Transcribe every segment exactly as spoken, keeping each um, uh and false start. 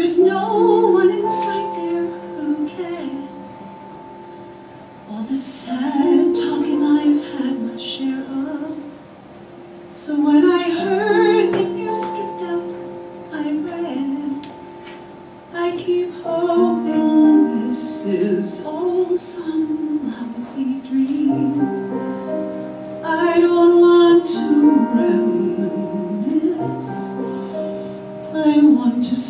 there's no one inside there who can. All the sad talking I've had my share of. So when I heard that you skipped out, I ran. I keep hoping this is all some lousy dream. I don't want to reminisce. I want to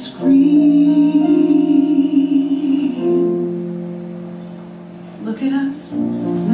scream. Look at us.